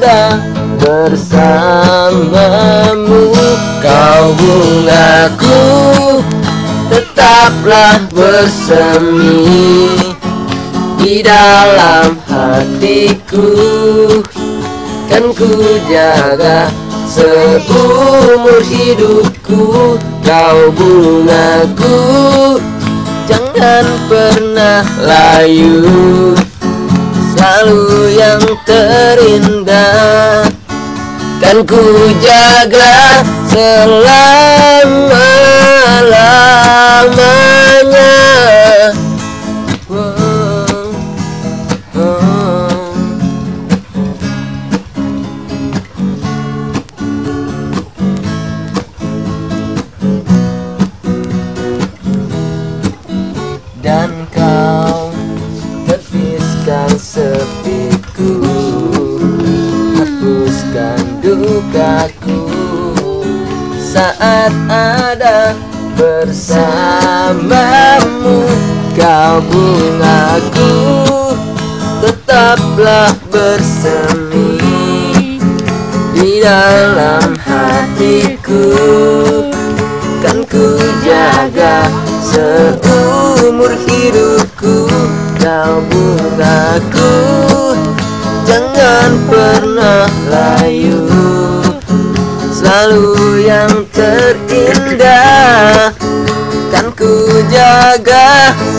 ada bersamamu. Kau bungaku, tetaplah bersemi di dalam hatiku. Kan ku jaga seumur hidupku. Kau bungaku, jangan pernah layu, selalu yang terindah. Kan ku jaga selama-lamanya. Dan kau tepiskan sepiku, hapuskan dukaku saat ada bersamamu. Kau bungaku, tetaplah bersemi di dalam hatiku. Kan ku jaga seumur hidupku. Kau bungaku, jangan pernah layu, selalu yang terindah. Kan ku jaga